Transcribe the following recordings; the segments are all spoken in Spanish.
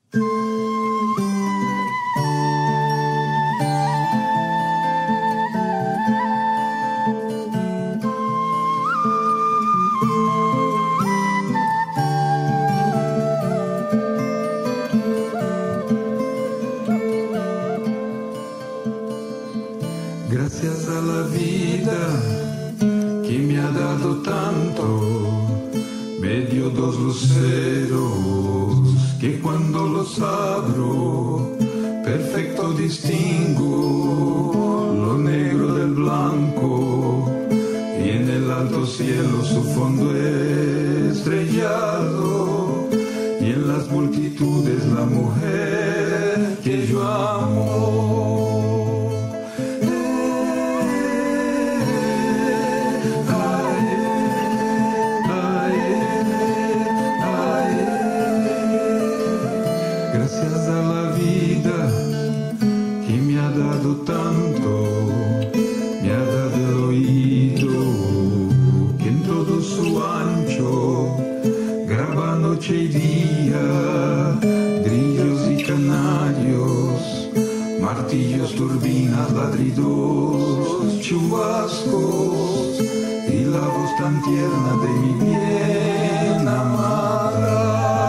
Gracias a la vida que me ha dado tanto, me dio dos luceros que cuando los abro, perfecto distingo lo negro del blanco y en el alto cielo su fondo estrellado y en las multitudes la mujer que yo amo. Gracias a la vida que me ha dado tanto, me ha dado el oído que en todo su ancho graba noche y día, grillos y canarios, martillos, turbinas, ladridos, chubascos y la voz tan tierna de mi bien amada.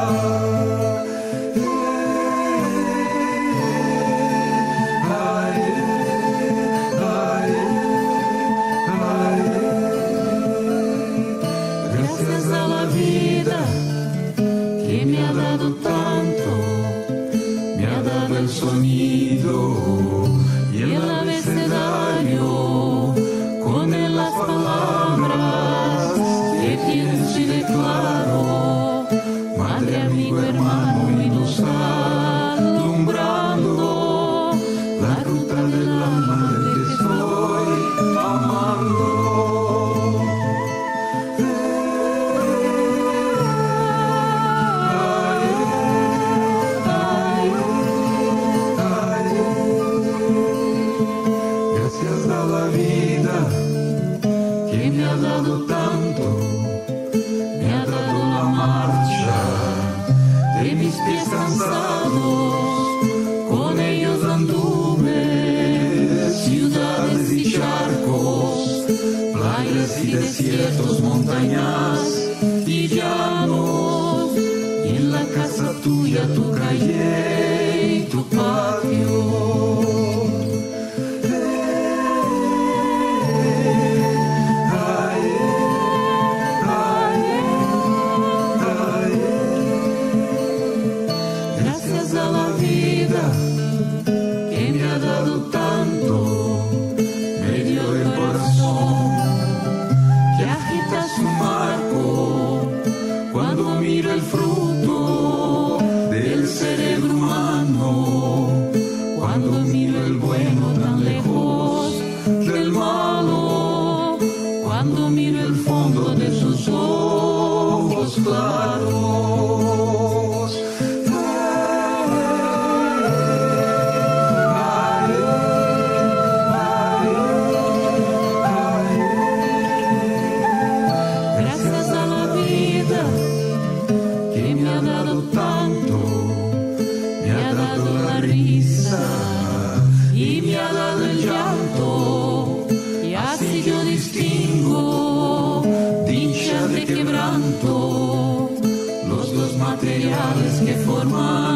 El sonido y el abecedario con él las palabras que tienes y declaro, madre, amigo, hermano y luz alumbrando la ruta del alma del que estoy amando. Gracias a la vida que me ha dado tanto, me ha dado la marcha de mis pies cansados, con ellos anduve ciudades y charcos, playas y desiertos, montañas y llanos, y en la casa tuya, tu calle y tu patio. Gracias a la vida que me ha dado tanto, me dio el corazón que agita su marco cuando mira el fruto del cerebro humano, cuando miro el bueno tan lejos del malo, cuando miro el fondo de sus ojos claros. Que me ha dado tanto, me ha dado la risa y me ha dado el llanto, y así yo distingo dicha de quebranto, los dos materiales que forman